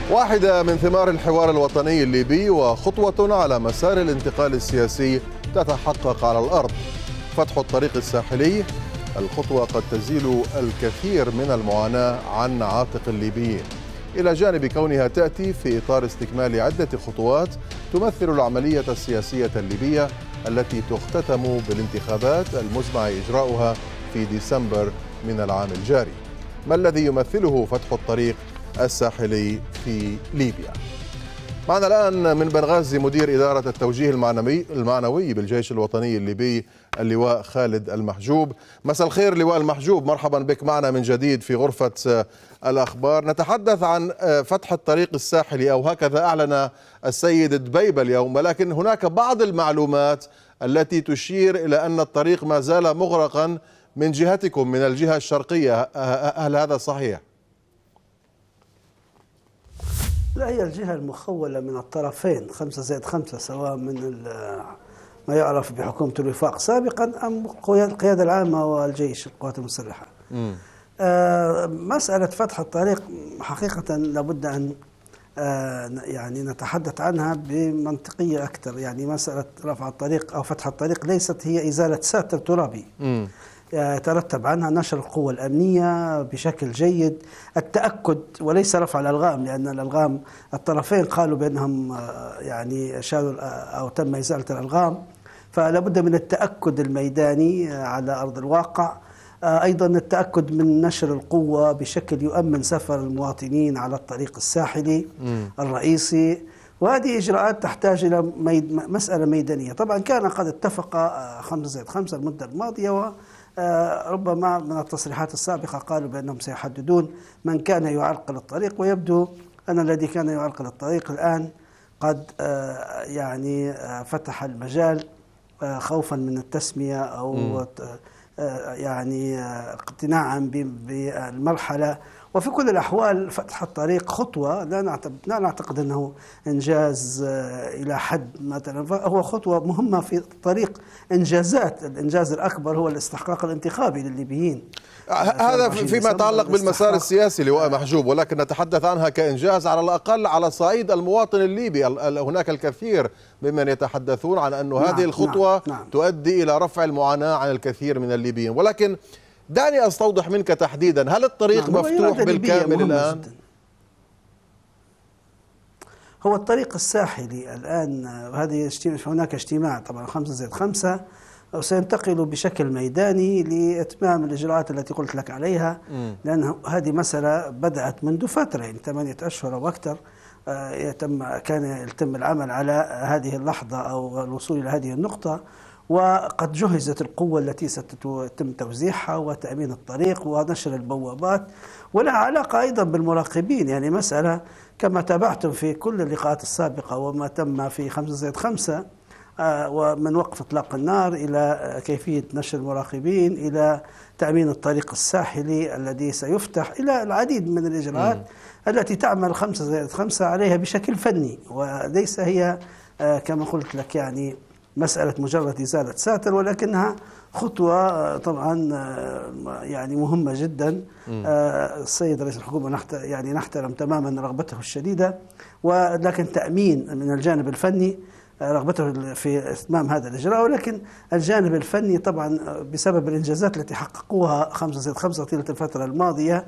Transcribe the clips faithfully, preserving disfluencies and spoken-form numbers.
واحدة من ثمار الحوار الوطني الليبي وخطوة على مسار الانتقال السياسي تتحقق على الأرض. فتح الطريق الساحلي، الخطوة قد تزيل الكثير من المعاناة عن عاتق الليبيين، إلى جانب كونها تأتي في إطار استكمال عدة خطوات تمثل العملية السياسية الليبية التي تختتم بالانتخابات المزمع إجراؤها في ديسمبر من العام الجاري. ما الذي يمثله فتح الطريق الساحلي في ليبيا؟ معنا الآن من بنغازي مدير إدارة التوجيه المعنوي المعنوي بالجيش الوطني الليبي اللواء خالد المحجوب. مساء الخير لواء المحجوب، مرحبا بك معنا من جديد في غرفة الأخبار. نتحدث عن فتح الطريق الساحلي، أو هكذا أعلن السيد دبيبة اليوم، ولكن هناك بعض المعلومات التي تشير إلى أن الطريق ما زال مغرقا من جهتكم من الجهة الشرقية، هل هذا صحيح؟ لا، هي الجهة المخولة من الطرفين خمسة زائد خمسة، سواء من ما يعرف بحكومة الوفاق سابقا أم القيادة العامة والجيش القوات المسلحة. آه مسألة فتح الطريق حقيقة لابد أن آه يعني نتحدث عنها بمنطقية أكثر. يعني مسألة رفع الطريق أو فتح الطريق ليست هي إزالة ساتر ترابي. م. يترتب عنها نشر القوة الأمنية بشكل جيد، التأكد وليس رفع الألغام، لأن الألغام الطرفين قالوا بأنهم يعني شالوا أو تم إزالة الألغام، فلا بد من التأكد الميداني على أرض الواقع. أيضا التأكد من نشر القوة بشكل يؤمن سفر المواطنين على الطريق الساحلي م. الرئيسي، وهذه إجراءات تحتاج إلى ميد مسألة ميدانية. طبعا كان قد اتفق خمسة زائد خمسة المدة الماضية، و ربما من التصريحات السابقة قالوا بأنهم سيحددون من كان يعرقل الطريق، ويبدو أن الذي كان يعرقل الطريق الآن قد يعني فتح المجال خوفا من التسمية أو م. يعني اقتناعا بالمرحلة. وفي كل الأحوال فتح الطريق خطوة لا نعتقد, لا نعتقد أنه إنجاز إلى حد مثلا، هو خطوة مهمة في طريق إنجازات. الإنجاز الأكبر هو الاستحقاق الانتخابي للليبيين، هذا فيما يتعلق بالمسار السياسي لواء محجوب، ولكن نتحدث عنها كإنجاز على الأقل على صعيد المواطن الليبي. هناك الكثير ممن يتحدثون عن أن هذه نعم الخطوة نعم نعم تؤدي إلى رفع المعاناة عن الكثير من الليبيين. ولكن دعني أستوضح منك تحديدا، هل الطريق نعم مفتوح بالكامل الآن؟ جداً. هو الطريق الساحلي الآن، هذه هناك اجتماع طبعا خمسة زائد خمسة، وسينتقل بشكل ميداني لإتمام الإجراءات التي قلت لك عليها، لأن هذه مسألة بدأت منذ فترة، يعني ثمانية أشهر أو أكثر. يتم كان يتم العمل على هذه اللحظة أو الوصول إلى هذه النقطة، وقد جهزت القوة التي ستتم توزيعها وتأمين الطريق ونشر البوابات، ولها علاقة أيضا بالمراقبين. يعني مسألة كما تابعتم في كل اللقاءات السابقة وما تم في خمسة زائد خمسة، ومن وقف إطلاق النار إلى كيفية نشر المراقبين إلى تأمين الطريق الساحلي الذي سيفتح، إلى العديد من الإجراءات م. التي تعمل خمسة زائد خمسة عليها بشكل فني، وليس هي كما قلت لك يعني مسألة مجرد إزالة ساتر، ولكنها خطوة طبعا يعني مهمة جدا. السيد رئيس الحكومة نحت يعني نحترم تماما رغبته الشديدة، ولكن تأمين من الجانب الفني رغبته في إتمام هذا الإجراء، ولكن الجانب الفني طبعا بسبب الإنجازات التي حققوها خمسة زائد خمسة طيلة الفترة الماضية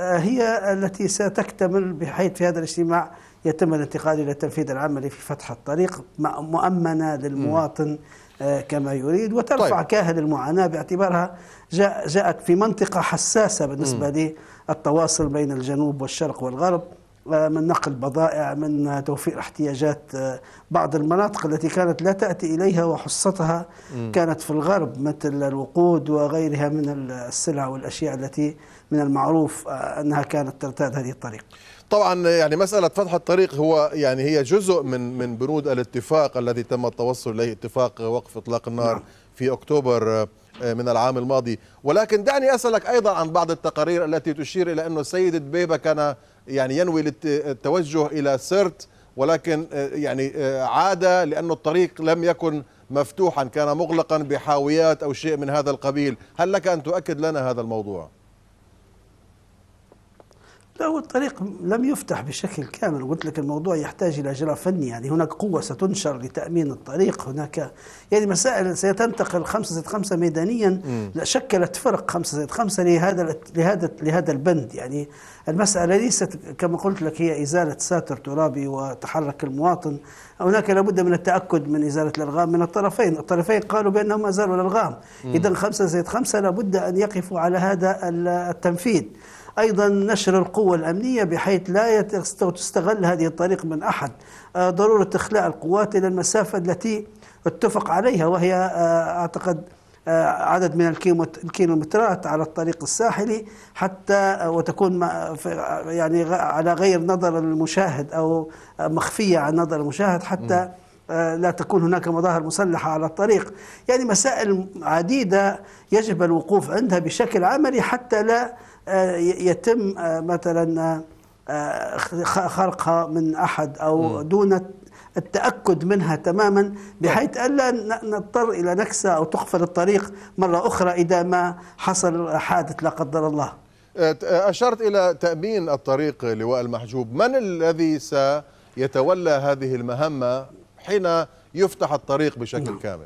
هي التي ستكتمل، بحيث في هذا الاجتماع يتم الانتقال إلى التنفيذ العملي في فتح الطريق مؤمنة للمواطن كما يريد، وترفع طيب. كاهل المعاناة باعتبارها جاء جاءت في منطقة حساسة بالنسبة للتواصل بين الجنوب والشرق والغرب، من نقل بضائع، من توفير احتياجات بعض المناطق التي كانت لا تأتي إليها، وحصتها م. كانت في الغرب مثل الوقود وغيرها من السلع والأشياء التي من المعروف أنها كانت ترتاد هذه الطريق. طبعا يعني مسألة فتح الطريق هو يعني هي جزء من من بنود الاتفاق الذي تم التوصل إليه، اتفاق وقف إطلاق النار نعم. في أكتوبر من العام الماضي. ولكن دعني أسألك أيضا عن بعض التقارير التي تشير إلى أن السيد دبيبة كان يعني ينوي التوجه إلى سرت، ولكن يعني عاد لأن الطريق لم يكن مفتوحا، كان مغلقا بحاويات أو شيء من هذا القبيل. هل لك أن تؤكد لنا هذا الموضوع؟ هو الطريق لم يفتح بشكل كامل، قلت لك الموضوع يحتاج إلى إجراء فني، يعني هناك قوة ستنشر لتأمين الطريق، هناك يعني مسائل سيتنتقل خمسة زائد خمسة ميدانيا. شكلت فرق خمسة زائد خمسة لهذا لهذا لهذا البند، يعني المسألة ليست كما قلت لك هي إزالة ساتر ترابي وتحرك المواطن، هناك لابد من التأكد من إزالة الألغام من الطرفين، الطرفين قالوا بأنهم أزالوا الألغام، إذا خمسة زائد خمسة لابد أن يقفوا على هذا التنفيذ. أيضا نشر القوة الأمنية بحيث لا تستغل هذه الطريق من أحد، ضرورة إخلاء القوات إلى المسافة التي اتفق عليها، وهي أعتقد عدد من الكيلومترات على الطريق الساحلي، حتى وتكون يعني على غير نظر المشاهد أو مخفية عن نظر المشاهد، حتى لا تكون هناك مظاهر مسلحة على الطريق. يعني مسائل عديدة يجب الوقوف عندها بشكل عملي حتى لا يتم مثلا خرقها من أحد أو دون التأكد منها تماما، بحيث ألا نضطر إلى نكسة أو تقفل الطريق مرة أخرى إذا ما حصل حادث لا قدر الله. أشرت إلى تأمين الطريق لواء المحجوب، من الذي سيتولى هذه المهمة حين يفتح الطريق بشكل كامل؟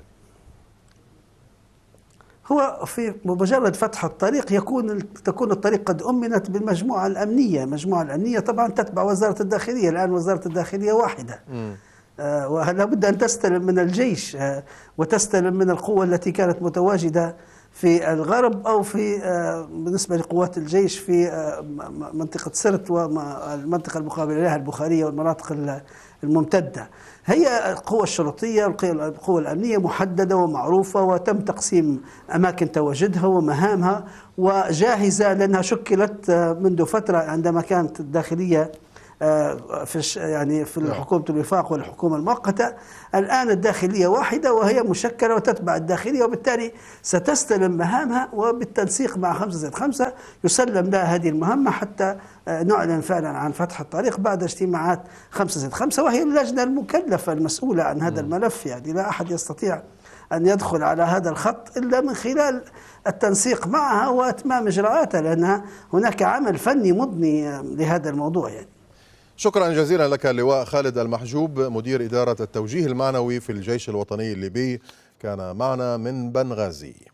هو في مجرد فتح الطريق يكون تكون الطريق قد أمنت بالمجموعة الأمنية، المجموعة الأمنية طبعا تتبع وزارة الداخلية، الآن وزارة الداخلية واحدة، آه ولا بد أن تستلم من الجيش آه وتستلم من القوة التي كانت متواجدة في الغرب أو في آه بالنسبة لقوات الجيش في آه منطقة سرت والمنطقة المقابلة لها البخارية والمناطق الممتدة. هي القوى الشرطية القوى الأمنية محددة ومعروفة، وتم تقسيم أماكن تواجدها ومهامها وجاهزة، لأنها شكلت منذ فترة عندما كانت الداخلية في يعني في حكومة الوفاق والحكومة المؤقتة. الآن الداخلية واحدة وهي مشكلة وتتبع الداخلية، وبالتالي ستستلم مهامها، وبالتنسيق مع خمسة زائد خمسة يسلم لها هذه المهمة حتى نعلن فعلا عن فتح الطريق بعد اجتماعات خمسة زائد خمسة، وهي اللجنة المكلفة المسؤولة عن هذا الملف. يعني لا أحد يستطيع أن يدخل على هذا الخط إلا من خلال التنسيق معها وإتمام إجراءاتها، لأن هناك عمل فني مضني لهذا الموضوع. يعني شكرا جزيلا لك اللواء خالد المحجوب، مدير إدارة التوجيه المعنوي في الجيش الوطني الليبي، كان معنا من بنغازي.